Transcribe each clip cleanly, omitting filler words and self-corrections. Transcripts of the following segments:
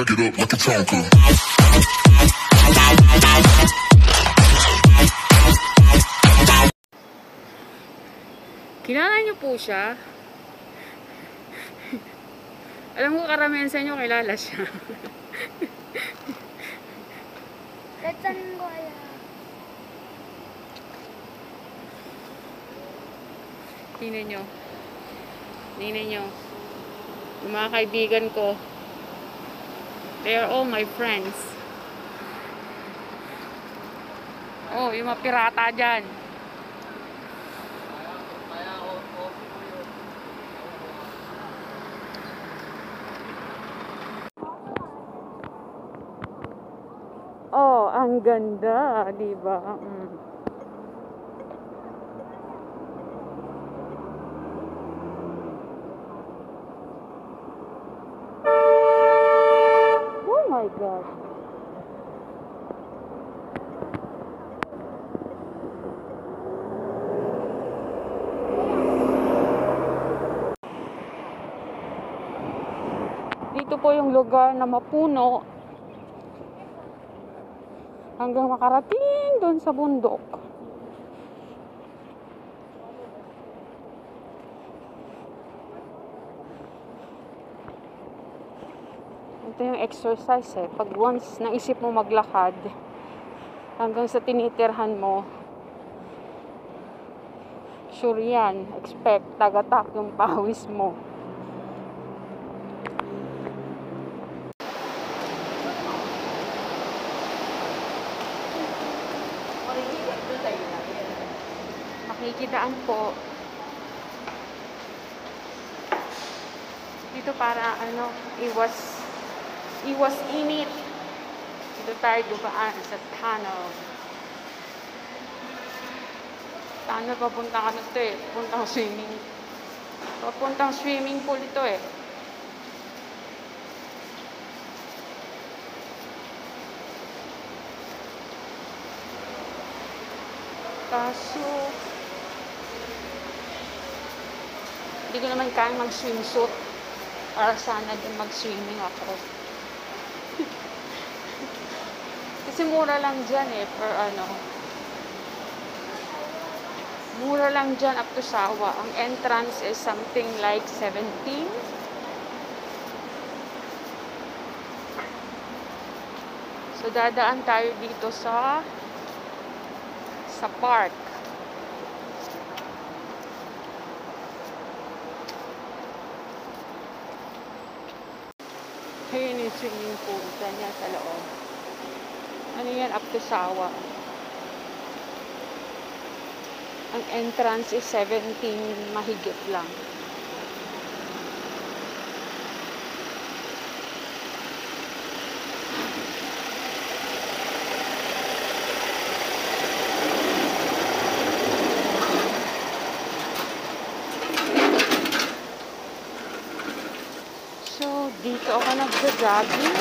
back it up like a Tonka. Kilala niyo po siya? Alam ko karamihan sa inyo kilala siya. Saan ko alam? Tingnan nyo. Tingnan nyo. Yung mga kaibigan ko. They are all my friends. Oh, yung mga pirata dyan. Oh, ang ganda, di ba? Oh my God. Dito po yung lugar na mapuno hanggang makarating doon sa bundok. Ito yung exercise pag once naisip mo maglakad hanggang sa tinitirhan mo, sure yan, expect tagatak yung pawis mo. Makikidaan po dito para iwas init. Dito tayo dumaan sa tunnel. Tunnel papunta ka na ito papuntang swimming pool ito kaso hindi ko naman kaya mag-swimsuit para sana din mag-swimming ako. Kasi mura lang dyan mura lang dyan up to Sawa. Ang entrance is something like 17. So dadaan tayo dito sa park. Ayun yung swimming pool niya sa loob. Ano yan? Up to Sawa. Ang entrance is 17 mahigit lang. So, dito ako nagja-jogging.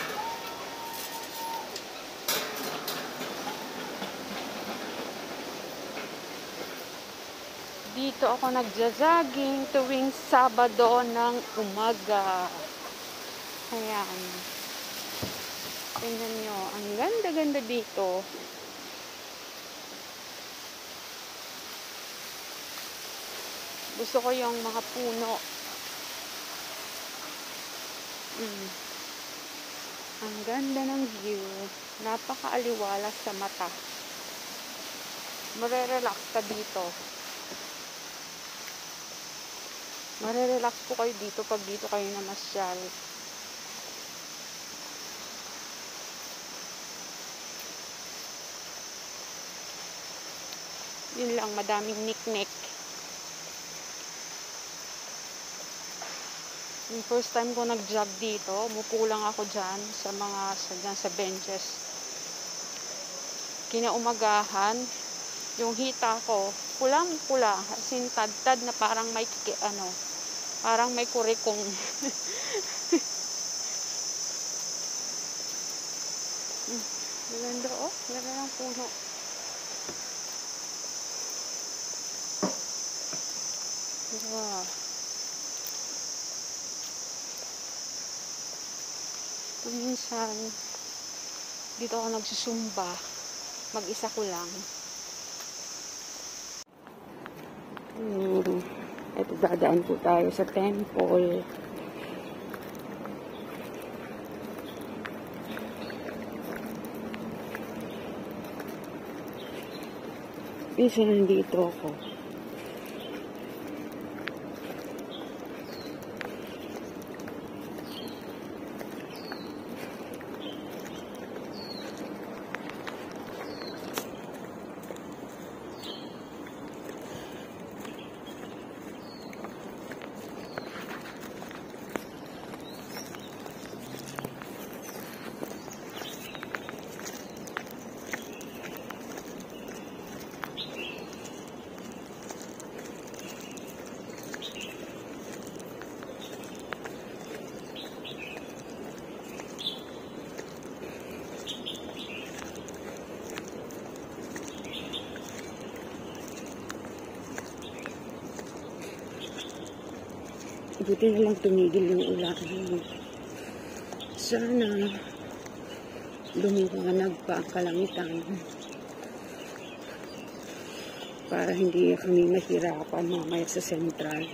Dito ako nagja-jogging tuwing Sabado ng umaga. Ayan. Tingnan nyo. Ang ganda-ganda dito. Gusto ko yung mga puno. Ang ganda ng view. Napaka-aliwalas sa mata. Marerelax ka dito. Marerelax po kayo dito pag dito kayo namasyal. Yun lang, madaming niknik. Yung first time ko nag-jog dito, umupo lang ako dyan sa benches. Kinaumagahan, yung hita ko, pulang-pula, tad-tad na parang may parang may kurikong. Ganda ganda ng puno. Wow. Minsan, dito ako nagsusumba. Mag-isa ko lang. Ito, dadaan po tayo sa temple. Minsan nandito ako. Buti na lang tumigil yung ulan. Sana lumiwanag pa ang kalangitan para hindi kami mahirapan mamaya sa sentral.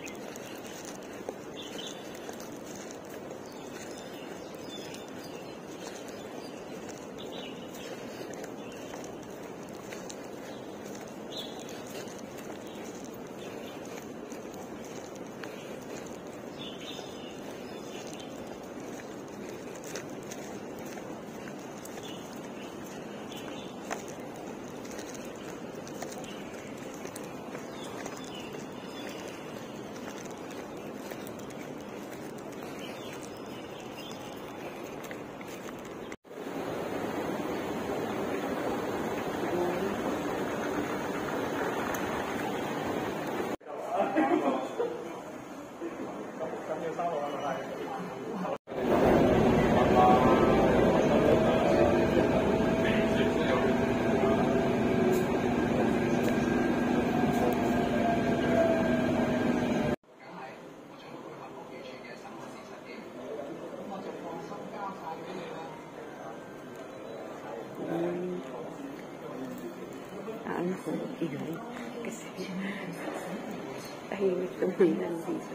Ano ko ingay kasi tahimik naman nandito.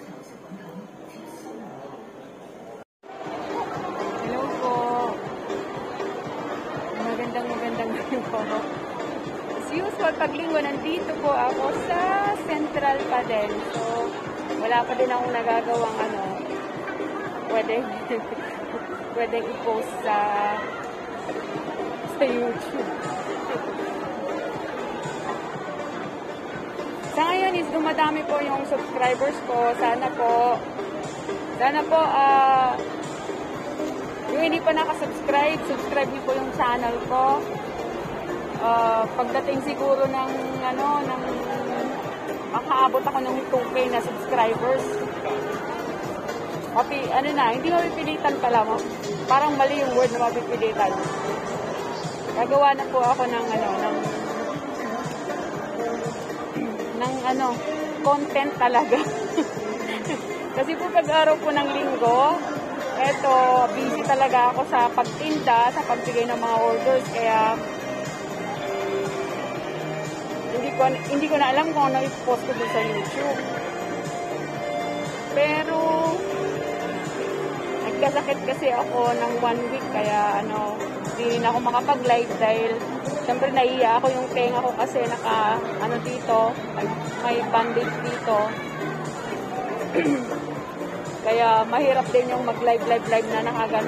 Hello po. Magandang gabi po. As usual, pag linggo nandito po ako sa Central pa din. So, wala pa din akong nagagawang pwedeng i-post sa YouTube. Sa ngayon is dumadami po yung subscribers ko. Sana po yung hindi pa nakasubscribe, subscribe niyo po yung channel ko. Pagdating siguro ng makaabot ako ng 2K na subscribers. Hindi mapipilitan pala mo. Parang mali yung word na mapipilitan. Gagawa na po ako ng content talaga. Kasi po pag-araw po ng linggo, busy talaga ako sa pagtinda, sa pagbigay ng mga orders, kaya hindi ko na alam kung ano i-post ko dun sa YouTube. Pero nagkasakit kasi ako ng 1 week, kaya hindi na ako makapag-live dahil siyempre naiiya ako yung tenga ko kasi dito, may bandage dito. Kaya mahirap din yung mag-live na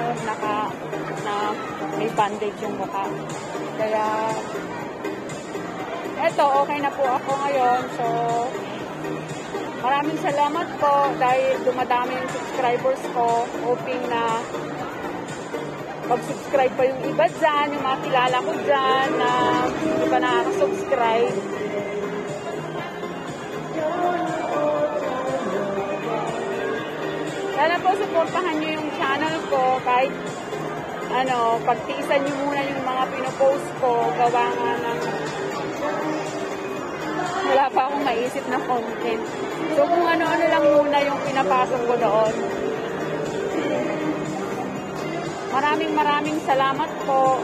may bandage yung mukha. Kaya okay na po ako ngayon. So, maraming salamat po dahil dumadami yung subscribers ko. Hoping na mag-subscribe pa yung iba dyan, yung mga kilala ko dyan na hindi pa nakaka-subscribe. Sana po supportahan nyo yung channel ko kahit pagtiisan nyo muna yung mga pinopost ko, gawa nga ng wala pa akong maisip na content. So kung ano-ano lang muna yung pinapasok ko doon. Maraming salamat po.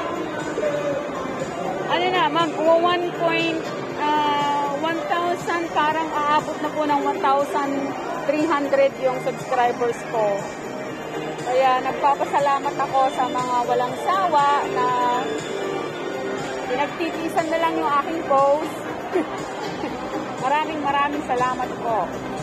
Ano na, ma'am, 1,000, parang aabot na po ng 1,300 yung subscribers ko. Kaya nagpapasalamat ako sa mga walang sawa na pinagtitisan na lang yung aking post. Maraming salamat po.